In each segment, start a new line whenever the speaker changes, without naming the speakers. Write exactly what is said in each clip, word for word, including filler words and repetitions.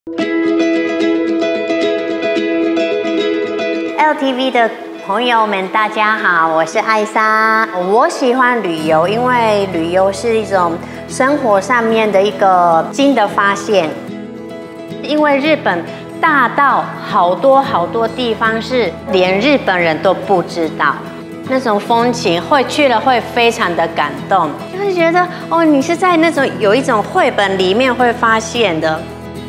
L T V 的朋友们，大家好，我是艾莎。我喜欢旅游，因为旅游是一种生活上面的一个新的发现。因为日本大到好多好多地方是连日本人都不知道，那种风情会去了会非常的感动，就会觉得哦，你是在那种有一种绘本里面会发现的。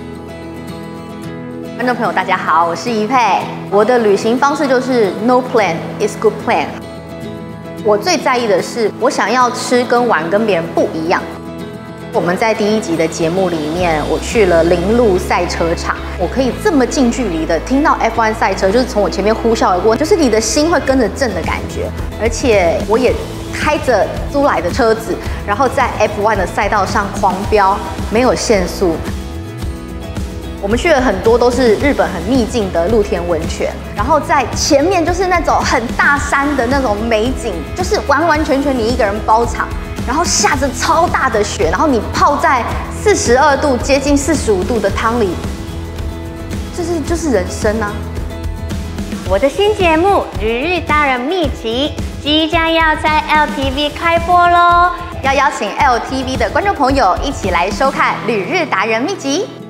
观众朋友，大家好，我是怡佩。我的旅行方式就是 No plan is good plan。我最在意的是，我想要吃跟玩跟别人不一样。我们在第一集的节目里面，我去了铃鹿赛车场，我可以这么近距离的听到 F 一 赛车，就是从我前面呼啸而过，就是你的心会跟着震的感觉。而且我也开着租来的车子，然后在 F 一 的赛道上狂飙，没有限速。我们去了很多都是日本很秘境的露天温泉，然后在前面就是那种很大山的那种美景，就是完完全全你一个人包场，然后下着超大的雪，然后你泡在四十二度接近四十五度的汤里，这是就是人生啊！
我的新节目《旅日达人秘笈》即将要在 L T V 开播喽，
要邀请 L T V 的观众朋友一起来收看《旅日达人秘笈》。